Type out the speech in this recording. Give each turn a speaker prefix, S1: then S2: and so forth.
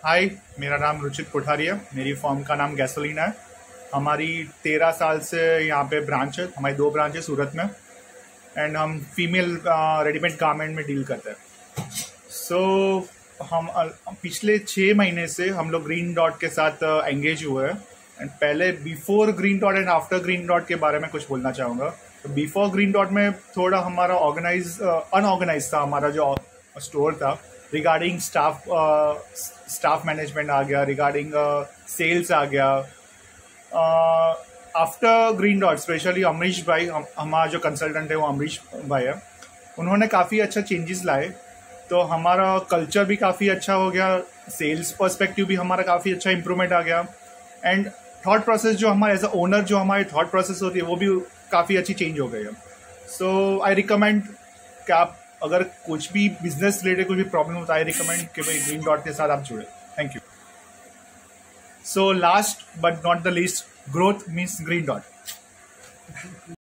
S1: हाय, मेरा नाम रुचित कोठारी है। मेरी फर्म का नाम गैसोलीना है। हमारी 13 साल से यहाँ पे ब्रांच है। हमारी 2 ब्रांच है सूरत में। एंड हम फीमेल रेडीमेड गारमेंट में डील करते हैं। सो हम पिछले 6 महीने से हम लोग ग्रीन डॉट के साथ एंगेज हुए हैं। एंड पहले before green dot and after green dot के बारे में कुछ बोलना चाहूँगा। तो बिफोर ग्रीन डॉट में थोड़ा हमारा अनऑर्गेनाइज था हमारा जो स्टोर था। रिगार्डिंग स्टाफ मैनेजमेंट आ गया, रिगार्डिंग सेल्स आ गया। After green dot specially Amrish भाई, हमारा जो कंसल्टेंट है वो अमरीश भाई है, उन्होंने काफ़ी अच्छा चेंजेस लाए। तो हमारा कल्चर भी काफ़ी अच्छा हो गया, सेल्स पर्सपेक्टिव भी हमारा काफ़ी अच्छा इंप्रूवमेंट आ गया। एंड थॉट प्रोसेस जो हमारे एज अ ओनर जो हमारी थॉट प्रोसेस होती है वो भी काफ़ी अच्छी चेंज हो गई है। सो आई रिकमेंड कि आप अगर कुछ भी बिजनेस रिलेटेड कुछ भी प्रॉब्लम होता है, आई रिकमेंड कि भाई ग्रीन डॉट के साथ आप जुड़े। Thank you. So last but not the least, growth means green dot.